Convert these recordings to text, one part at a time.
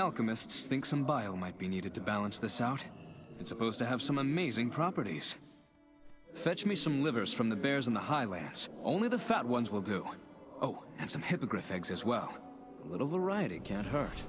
Alchemists think some bile might be needed to balance this out. It's supposed to have some amazing properties. Fetch me some livers from the bears in the highlands. Only the fat ones will do. Oh, and some hippogriff eggs as well. A little variety can't hurt.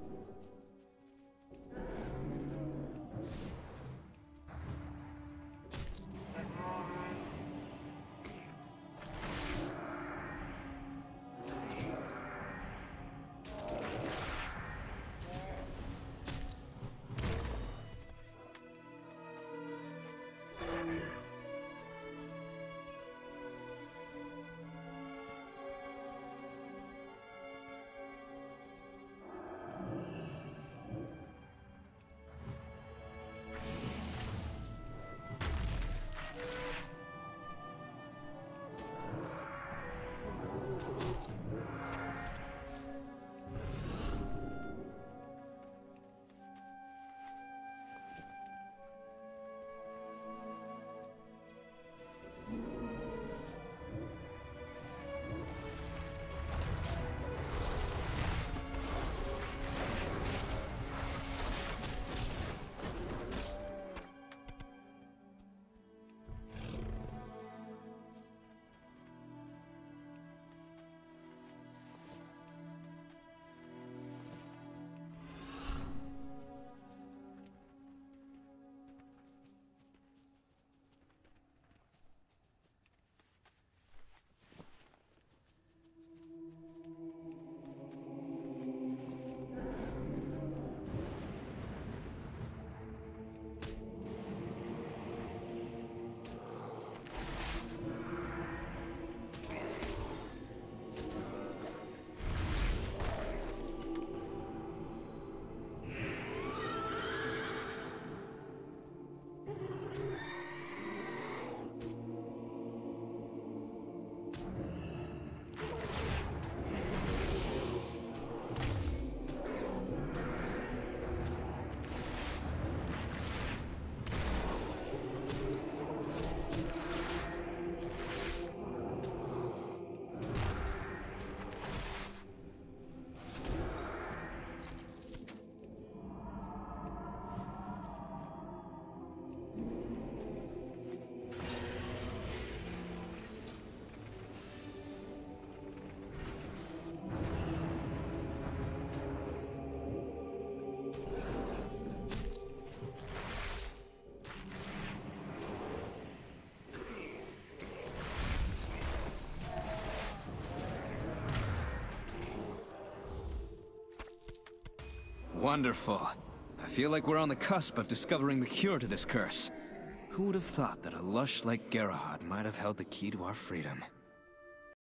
Wonderful. I feel like we're on the cusp of discovering the cure to this curse. Who would have thought that a lush like Gerahad might have held the key to our freedom?